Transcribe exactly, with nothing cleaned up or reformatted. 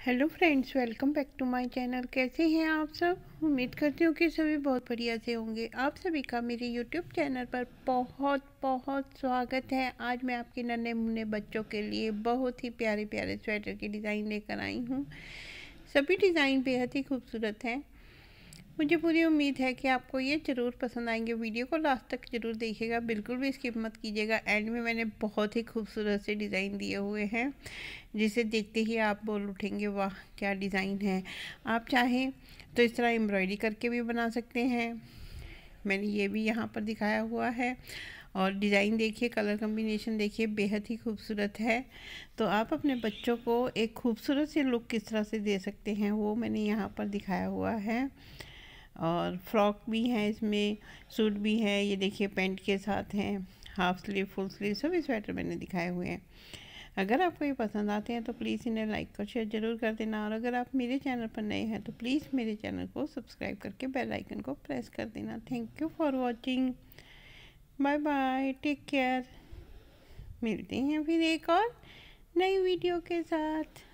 Hello friends, welcome back to my channel. कैसे हैं आप सब? उम्मीद करती हूँ कि सभी बहुत बढ़िया से होंगे। आप सभी का मेरे यूट्यूब चैनल पर बहुत बहुत स्वागत है। आज मैं आपके नन्हे मुन्ने बच्चों के लिए बहुत ही प्यारे प्यारे स्वेटर की डिज़ाइन लेकर आई हूँ। सभी डिज़ाइन बेहद ही खूबसूरत हैं। मुझे पूरी उम्मीद है कि आपको ये ज़रूर पसंद आएंगे। वीडियो को लास्ट तक ज़रूर देखिएगा, बिल्कुल भी स्किप मत कीजिएगा। एंड में मैंने बहुत ही खूबसूरत से डिज़ाइन दिए हुए हैं जिसे देखते ही आप बोल उठेंगे, वाह क्या डिज़ाइन है। आप चाहें तो इस तरह एम्ब्रॉयडरी करके भी बना सकते हैं। मैंने ये भी यहाँ पर दिखाया हुआ है। और डिज़ाइन देखिए, कलर कम्बिनेशन देखिए, बेहद ही खूबसूरत है। तो आप अपने बच्चों को एक खूबसूरत सी लुक किस तरह से दे सकते हैं वो मैंने यहाँ पर दिखाया हुआ है। और फ्रॉक भी है, इसमें सूट भी है। ये देखिए पैंट के साथ हैं, हाफ स्लीव, फुल स्लीव, सभी स्वेटर मैंने दिखाए हुए हैं। अगर आपको ये पसंद आते हैं तो प्लीज़ इन्हें लाइक और शेयर ज़रूर कर देना। और अगर आप मेरे चैनल पर नए हैं तो प्लीज़ मेरे चैनल को सब्सक्राइब करके बेल आइकन को प्रेस कर देना। Thank you for watching. Bye bye, take care. मिलते हैं फिर एक और नई वीडियो के साथ।